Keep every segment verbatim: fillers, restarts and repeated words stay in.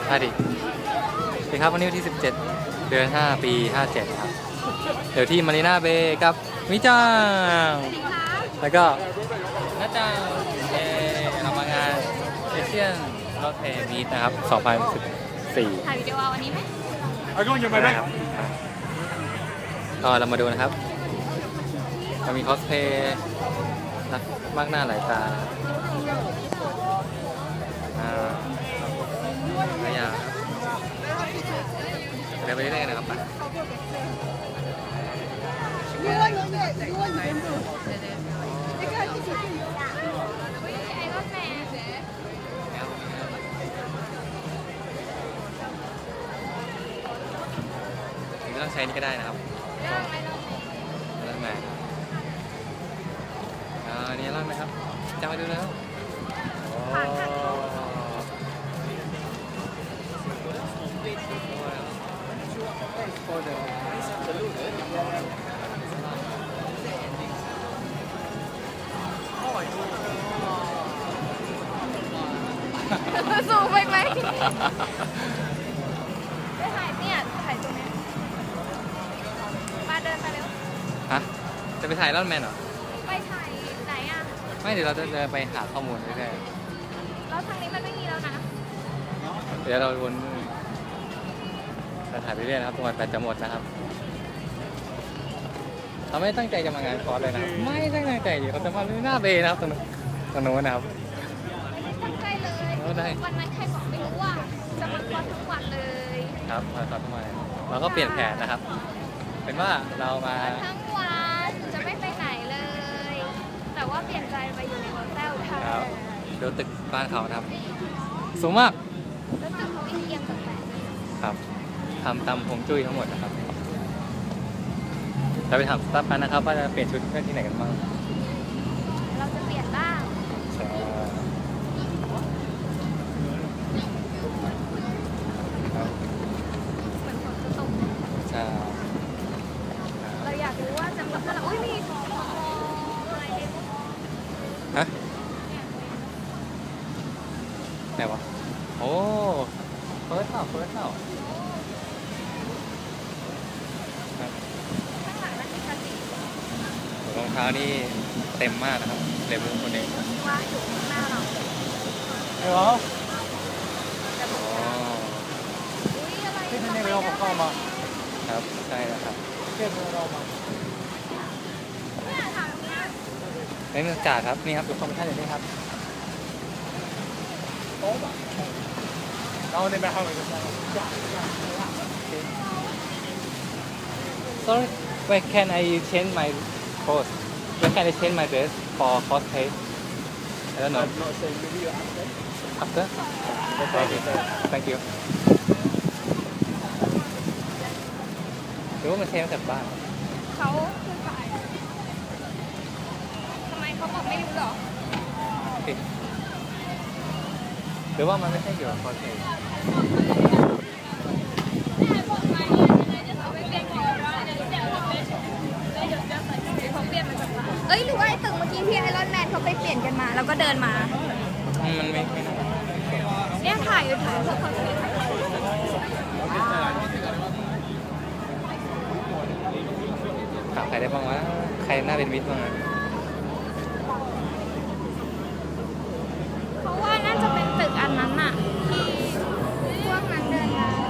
มาดิสวัสดีครับวันนี้วันที่สิบเจ็ดเดือนห้าปีห้าเจ็ดครับเดี๋ยวที่มารีนาเบย์กับมิจังแล้วก็น้าจังเอ่อทำงานเอเชียนรถเทมีนะครับสองพันสิบสี่ถ่ายวิดีโอวันนี้ไหมเอาก็ยังไงครับก็เรามาดูนะครับจะมีคอสเพย์มากหน้าหลายตาอ่าหลายอย่างเดี๋ยวไปเรื่อยๆนะครับไปไม่ต้องใช้นี่ก็ได้นะครับเริ่มใหม่อ่านี่เริ่มไหมครับจำไปดูแล้วสูงไปไหมไปถ่ายเนี่ยถ่ายตรงนี้มาเดินมาเร็วฮะจะไปถ่ายรอนแมนเหรอไปถ่ายไหนอ่ะไม่เดี๋ยวเราจะเดินไปหาข้อมูลเรื่อยๆแล้วทางนี้มันไม่มีแล้วนะเดี๋ยวเราวนจะถ่ายไปเรื่อยนะครับตรงวันแปดจะหมดนะครับเราไม่ตั้งใจจะมางานคอร์สเลยนะไม่ตั้งใจดิเขาจะมาหน้าเบย์นะครับตรงนู้นตรงนู้นนะครับตั้งใจเลยวันนั้นใครบอกไม่รู้ว่าจะมาคอร์สทุกวันเลยครับมาคอร์สทุกวันเราก็เปลี่ยนแผนนะครับเป็นว่าเรามาทั้งวันจะไม่ไปไหนเลยแต่ว่าเปลี่ยนใจไปอยู่ในโฮเทลค่ะดูตึกบ้านเขานะครับสูงมากแล้วตึกเขาไม่เอียงแบบครับทำตามฮวงจุ้ยทั้งหมดนะครับเราไปถามสตาฟกันนะครับว่าจะเปลี่ยนชุดที่ไหนกันบ้างเราจะเปลี่ยนบ้างเหมือนฝนจะตกใช่เราอยากรู้ว่าจะแบบอุ้ยมีอะไรเด็ดฮะไหนวะโอ้เฟิร์สเปล่าเฟิร์สเปล่ารองเท้านี่เต็มมากนะครับเลเวลคนเองว่าอยู่ข้างหน้าเราใช่เหรอที่ท่านในเราเข้ามาครับใช่แล้วครับเที่ยวเรามานี่มันจ่าครับนี่ครับดูคอมเมนต์อย่างนี้ครับเราในแบบห้องเลยครับ Sorry where can I change my clothes where can I change my dress for cosplay I don't know after okay thank you หรือว่ามันเทมาจากบ้านเขาคือฝ่ายทำไมเขาบอกไม่รู้หรอหรือว่ามันไม่ใช่เกี่ยวกับคอสเพลย์เอ้ยหรือว่าไอ้ตึกเมื่อกี้ที่ไอรอนแมนเขาไปเปลี่ยนกันมาแล้วก็เดินมามันไม่ไม่น่าเนี่ยถ่ายอยู่ถ่ายพวกเขาถามใครได้บ้างวะใครน่าเป็นมิตรบ้างเพราะว่าน่าจะเป็นตึกอันนั้นอะที่พวกนั้นเดินมา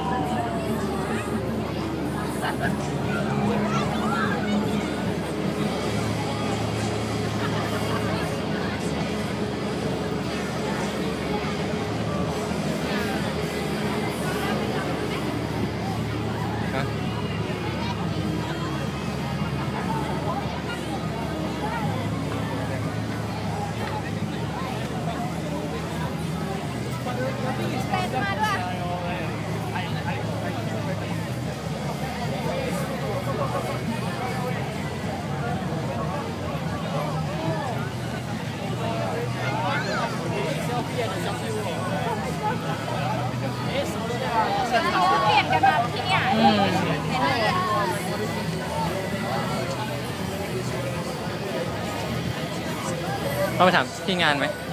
เขาเปลี่ยนกันมาที่เนี่ยเราไปถามที่งานไหม